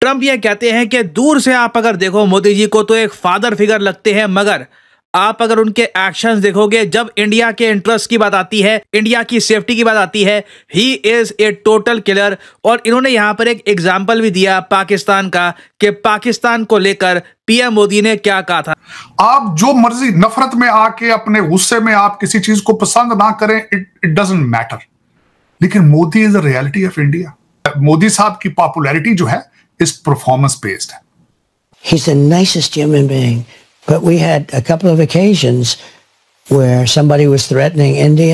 Trump ये कहते हैं कि दूर से आप अगर देखो मोदी जी को तो एक फादर फिगर लगते हैं, मगर आप अगर उनके एक्शंस देखोगे, जब इंडिया के इंटरेस्ट की बात आती है, इंडिया की सेफ्टी की बात आती है, he is a total killer. और इन्होंने यहाँ पर एक एग्जाम्पल भी दिया पाकिस्तान का कि पाकिस्तान को लेकर पीएम मोदी ने क्या कहा था। आप जो मर्जी नफरत में आके अपने गुस्से में आप किसी चीज को पसंद ना करें, इट डजंट मैटर, लेकिन Modi is the reality of India. Modi साहब की पॉपुलैरिटी जो है इस परफॉर्मेंस बेस्ड है। He's the nicest human being, but we had a couple of occasions where somebody was threatening India.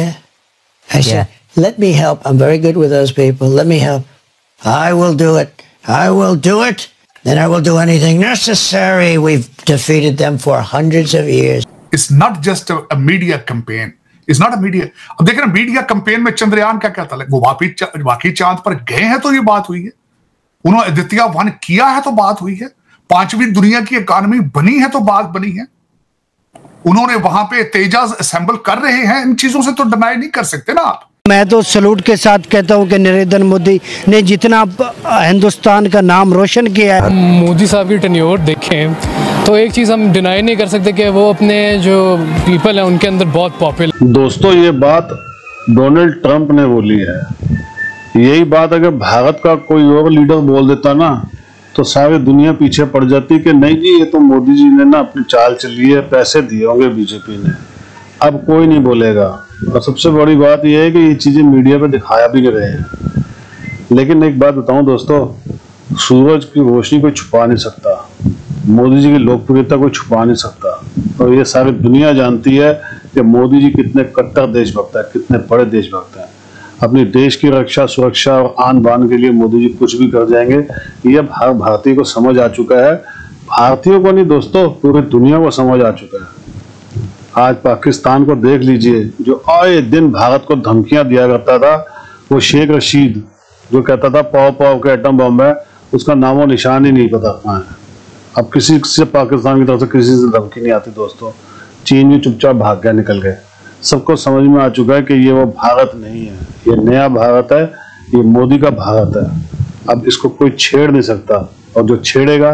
I said, let me help. I'm very good with those people. Let me help. I will do it. I will do it. And I will do anything necessary. We've defeated them for hundreds of years. It's not just a media campaign. It's not a media. अब देख रहे हैं media campaign में चंद्रयान का क्या था, वो वाकई चांद पर गए हैं तो ये बात हुई है। उन्होंने आदित्य 1 किया है तो बात हुई है। 5वीं दुनिया की इकॉनमी बनी है तो बात बनी है। उन्होंने वहां पे तेजाज असेंबल कर रहे हैं, इन चीजों से तो डिनाई नहीं कर सकते ना आप। मैं तो सलूट के साथ कहता हूं कि नरेंद्र मोदी ने जितना हिंदुस्तान का नाम रोशन किया है। मोदी साहब की टेन्योर देखें तो एक चीज़ हम डिनाई नहीं कर सकते कि वो अपने जो पीपल हैं उनके अंदर बहुत पॉपुलर। दोस्तों, ये बात डोनाल्ड ट्रंप ने बोली है। यही बात अगर भारत का कोई और लीडर बोल देता ना तो सारी दुनिया पीछे पड़ जाती कि नहीं जी, ये तो मोदी जी ने ना अपनी चाल चली है, पैसे दिए होंगे बीजेपी ने। अब कोई नहीं बोलेगा। और सबसे बड़ी बात यह है कि ये चीजें मीडिया पे दिखाया भी नहीं रहे हैं। लेकिन एक बात बताऊं दोस्तों, सूरज की रोशनी कोई छुपा नहीं सकता, मोदी जी की लोकप्रियता कोई छुपा नहीं सकता। और ये सारी दुनिया जानती है कि मोदी जी कितने कट्टर देशभक्त है, कितने बड़े देशभक्त हैं। अपनी देश की रक्षा, सुरक्षा और आन बान के लिए मोदी जी कुछ भी कर जाएंगे। ये अब हर भारतीय को समझ आ चुका है। भारतीयों को नहीं दोस्तों, पूरी दुनिया को समझ आ चुका है। आज पाकिस्तान को देख लीजिए, जो आए दिन भारत को धमकियां दिया करता था। वो शेख रशीद जो कहता था पाव पाव के एटम बम है, उसका नामो निशान ही नहीं पता कहाँ है। अब किसी से पाकिस्तान की तरफ से किसी से धमकी नहीं आती दोस्तों। चीन भी चुपचाप भाग गया, निकल गए। सबको समझ में आ चुका है कि ये वो भारत नहीं है, ये नया भारत है, ये मोदी का भारत है। अब इसको कोई छेड़ नहीं सकता, और जो छेड़ेगा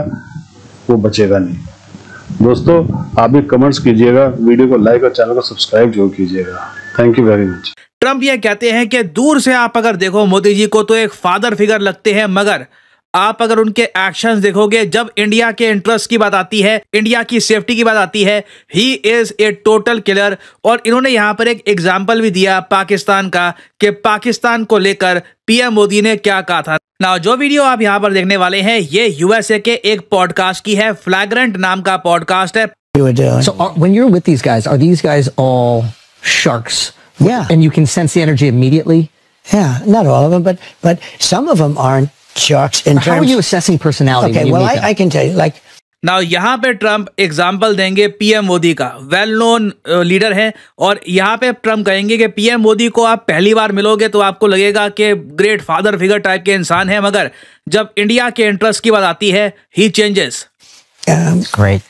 वो बचेगा नहीं। दोस्तों, आप भी कमेंट्स कीजिएगा, वीडियो को लाइक और चैनल को सब्सक्राइब जरूर कीजिएगा। Thank you very much. Trump ये कहते हैं कि दूर से आप अगर देखो मोदी जी को तो एक फादर फिगर लगते हैं, मगर आप अगर उनके एक्शंस देखोगे, जब इंडिया के इंटरेस्ट की बात आती है, इंडिया की सेफ्टी की बात आती है, he is a total killer. और इन्होंने यहाँ पर एक एग्जाम्पल भी दिया पाकिस्तान का कि पाकिस्तान को लेकर पीएम मोदी ने क्या कहा था। ना जो वीडियो आप यहाँ पर देखने वाले हैं, ये यूएसए के एक पॉडकास्ट की है, फ्लैग्रेंट नाम का पॉडकास्ट है। So when you're with these guys, are these guys all sharks? Yeah. And you can sense the energy immediately? Yeah, not all of them, but some of them aren't sharks in terms. How are you assessing personality? Okay, well, I can tell you, like. Now यहाँ पे Trump example देंगे PM Modi का, well known leader है, और यहाँ पे Trump कहेंगे कि पीएम मोदी को आप पहली बार मिलोगे तो आपको लगेगा कि ग्रेट फादर फिगर टाइप के इंसान है, मगर जब इंडिया के इंटरेस्ट की बात आती है, he changes. Great.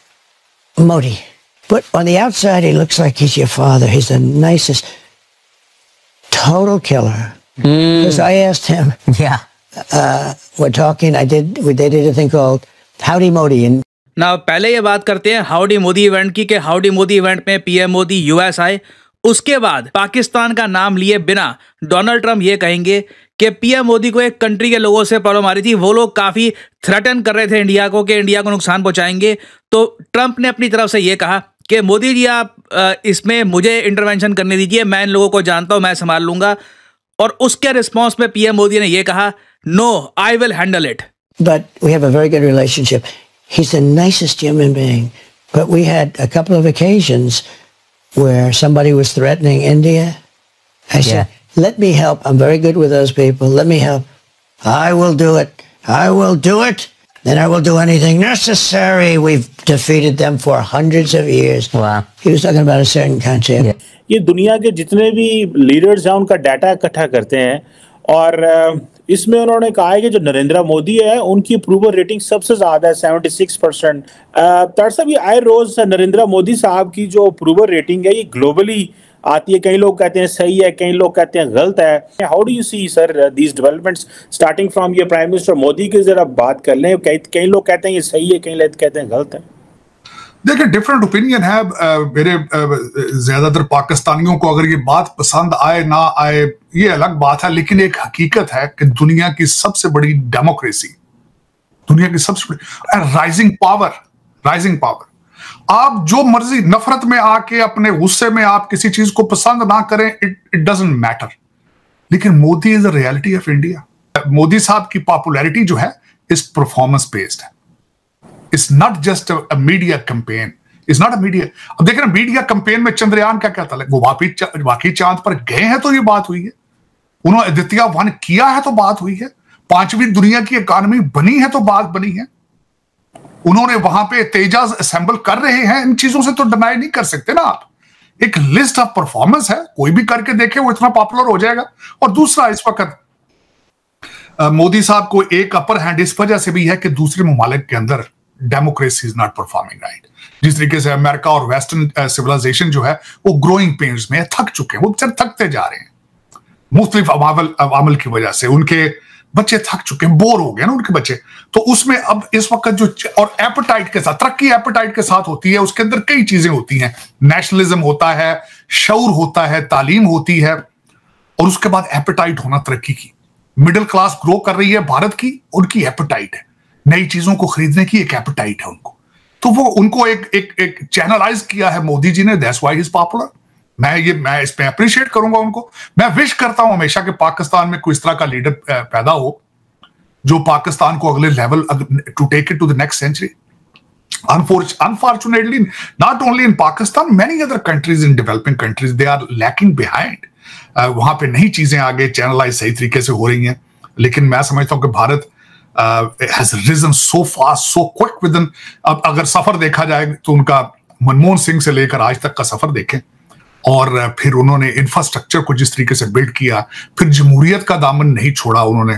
Modi. But on the outside, he looks like he's your father. He's the nicest, total killer. Because I asked him. Yeah. We're talking. They did a thing called Howdy Modi. And ना पहले ये बात करते हैं howdy Modi event की, कि Howdy Modi event में PM Modi US आए। उसके बाद पाकिस्तान का नाम लिए बिना डोनाल्ड ट्रंप ये कहेंगे कि पीएम मोदी को एक कंट्री के लोगों से प्रॉब्लम आ रही थी, वो लोग काफ़ी थ्रेटन कर रहे थे इंडिया को कि इंडिया को नुकसान पहुंचाएंगे। तो ट्रंप ने अपनी तरफ से ये कहा कि मोदी जी आप इसमें मुझे इंटरवेंशन करने दीजिए, मैं इन लोगों को जानता हूँ, मैं संभाल लूंगा। और उसके रिस्पॉन्स में पीएम मोदी ने ये कहा, no I will handle it. But we have a very good relationship. He's the nicest human being. But we had a couple of occasions where somebody was threatening India. I said, let me help. I'm very good with those people. Let me help. I will do it. I will do it. And I will do anything necessary. We've defeated them for hundreds of years. Wow. He was talking about a certain country. Yeah. ये दुनिया के जितने भी leaders हैं उनका data इकट्ठा करते हैं, और इसमें उन्होंने कहा है कि जो नरेंद्र मोदी है उनकी अप्रूवल रेटिंग सबसे ज्यादा है, 76%। दरअसल ये आई रोज नरेंद्र मोदी साहब की जो अप्रूवल रेटिंग है ये ग्लोबली आती है। कई लोग कहते हैं सही है, कई लोग कहते हैं गलत है। How do you see sir these developments starting from ये प्राइम मिनिस्टर मोदी की जरा बात कर लें। कई लोग कहते हैं ये सही है, कई लोग कहते हैं गलत है। देखिए, डिफरेंट ओपिनियन है। मेरे ज्यादातर पाकिस्तानियों को अगर ये बात पसंद आए ना आए ये अलग बात है, लेकिन एक हकीकत है कि दुनिया की सबसे बड़ी डेमोक्रेसी, दुनिया की सबसे बड़ी राइजिंग पावर, आप जो मर्जी नफरत में आके अपने गुस्से में आप किसी चीज को पसंद ना करें, इट डजंट मैटर। लेकिन Modi is the reality of India. Modi साहब की पॉपुलैरिटी जो है इस परफॉर्मेंस बेस्ड है। It's not just a media campaign, it's not a media. अब देख रहे हैं मीडिया कैंपेन में चंद्रयान क्या कहता है, वो वाकई चांद पर गए हैं तो ये बात हुई है, उन्होंने द्वितीय 1 किया है तो बात हुई है, 5वीं दुनिया की इकॉनमी बनी है तो बात बनी है, उन्होंने वहां पे तेजाज असेंबल कर रहे हैं। इन चीजों से तो डिनाई नहीं कर सकते ना आप। एक लिस्ट ऑफ परफॉर्मेंस है, कोई भी करके देखे वो इतना पॉपुलर हो जाएगा। और दूसरा, इस वक्त मोदी साहब को एक अपर हैंड इस वजह से भी है कि दूसरे ममालिक के अंदर democracy is not performing right. जिस तरीके से अमेरिका और वेस्टर्न सिविलाइजेशन जो है वो ग्रोइंग पेन्स में थक चुके हैं, वो बेचारे थकते जा रहे हैं मुख्तलिफ अवामल की वजह से। उनके बच्चे थक चुके हैं, बोर हो गए ना उनके बच्चे। तो उसमें अब इस वक्त जो और एपेटाइट के साथ, तरक्की एपेटाइट के साथ होती है, उसके अंदर कई चीजें होती हैं। नेशनलिज्म होता है, शऊर होता है, तालीम होती है, और उसके बाद एपेटाइट होना तरक्की की। मिडिल क्लास ग्रो कर रही है भारत की, उनकी एपेटाइट है, नई चीजों को खरीदने की एक एपेटाइट है उनको। तो वो उनको एक चैनलाइज किया है मोदी जी ने, that's why he is popular. मैं इस पे अप्रिशिएट करूंगा उनको। मैं विश करता हूं हमेशा कि पाकिस्तान में कोई इस तरह का लीडर पैदा हो जो पाकिस्तान को अगले level to take it to the next century. Unfortunately, not only in Pakistan, many other countries in developing countries, they are lacking behind. वहां पे नई चीजें आगे चैनलाइज सही तरीके से हो रही हैं, लेकिन मैं समझता हूं कि Bharat has risen so fast, so quick within। अब अगर सफर देखा जाए तो उनका मनमोहन सिंह से लेकर आज तक का सफर देखें, और फिर उन्होंने इंफ्रास्ट्रक्चर को जिस तरीके से बिल्ड किया, फिर जमहूरियत का दामन नहीं छोड़ा उन्होंने,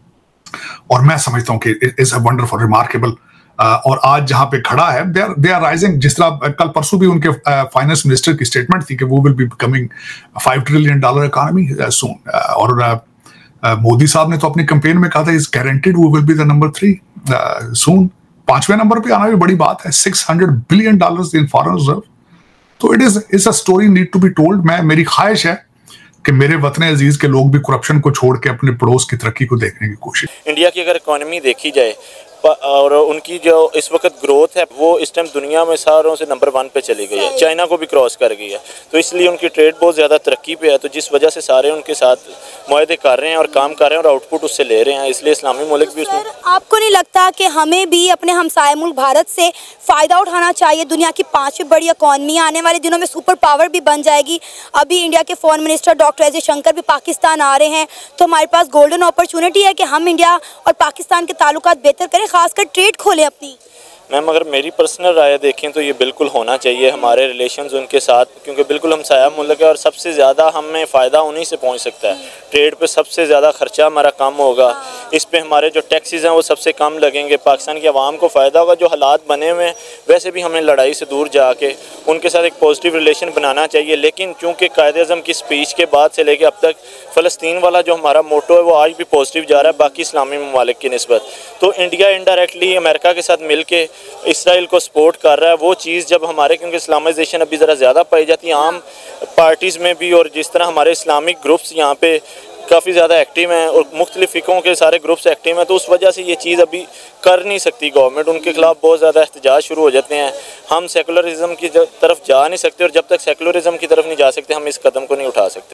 और मैं समझता हूं कि इट्स अ वंडरफुल, रिमार्केबल। और आज जहां पे खड़ा है, दे आर राइजिंग। जिस तरह कल परसों भी उनके फाइनेंस मिनिस्टर की स्टेटमेंट थी कि वो will be becoming $5 trillion economy soon. और मोदी साहब ने तो अपनी कैंपेन में कहा था is guaranteed we will be the number 3 soon. 5वें नंबर पे आना भी बड़ी बात है। $600 बिलियन इन फॉरेन रिजर्व। तो it's a story need to be told. मेरी ख्वाहिश है कि मेरे वतन अजीज के लोग भी करप्शन को छोड़ के अपने पड़ोस की तरक्की को देखने की कोशिश। इंडिया की अगर इकोनॉमी देखी जाए और उनकी जो इस वक्त ग्रोथ है वो इस टाइम दुनिया में सारों से नंबर 1 पे चली गई है, चाइना को भी क्रॉस कर गई है। तो इसलिए उनकी ट्रेड बहुत ज़्यादा तरक्की पे है, तो जिस वजह से सारे उनके साथ मुआहदे कर रहे हैं और काम कर रहे हैं और आउटपुट उससे ले रहे हैं, इसलिए इस्लामी मुल्क भी उसमें। आपको नहीं लगता कि हमें भी अपने हमसाय मुल्क भारत से फ़ायदा उठाना चाहिए? दुनिया की 5वीं बड़ी इकॉनमी, आने वाले दिनों में सुपर पावर भी बन जाएगी। अभी इंडिया के foreign minister doctor S Jaishankar भी पाकिस्तान आ रहे हैं, तो हमारे पास गोल्डन अपॉर्चुनिटी है कि हम इंडिया और पाकिस्तान के ताल्लुकात बेहतर करें, खासकर ट्रेड खोलें अपनी। मैम अगर मेरी पर्सनल राय देखें तो ये बिल्कुल होना चाहिए हमारे रिलेशंस उनके साथ, क्योंकि बिल्कुल हमसाया मुल्क है और सबसे ज़्यादा हमें फ़ायदा उन्हीं से पहुंच सकता है। ट्रेड पे सबसे ज़्यादा खर्चा हमारा कम होगा, इस पे हमारे जो टैक्सेस हैं वो सबसे कम लगेंगे, पाकिस्तान की आवाम को फ़ायदा होगा। जो हालात बने हुए हैं वैसे भी हमें लड़ाई से दूर जाके उनके साथ एक पॉजिटिव रिलेशन बनाना चाहिए। लेकिन चूँकि कायद-ए-आज़म की स्पीच के बाद से लेकर अब तक फ़लस्तीन वाला जो हमारा मोटो है वो आज भी पॉजिटिव जा रहा है बाकी इस्लामी ममालिक की निस्बत। तो इंडिया इनडायरेक्टली अमेरिका के साथ मिल के इसराइल को सपोर्ट कर रहा है। वो चीज़ जब हमारे, क्योंकि इस्लामाइजेशन अभी ज़रा ज़्यादा पाई जाती है आम पार्टीज़ में भी, और जिस तरह हमारे इस्लामिक ग्रुप्स यहाँ पे काफ़ी ज़्यादा एक्टिव हैं और मुख्तलिफ फ़िकों के सारे ग्रुप्स एक्टिव हैं, तो उस वजह से ये चीज़ अभी कर नहीं सकती गवर्नमेंट। उनके खिलाफ बहुत ज़्यादा एहतजाज शुरू हो जाते हैं। हम सेकुलरिज्म की तरफ जा नहीं सकते, और जब तक सेकुलरिज्म की तरफ नहीं जा सकते हम इस कदम को नहीं उठा सकते।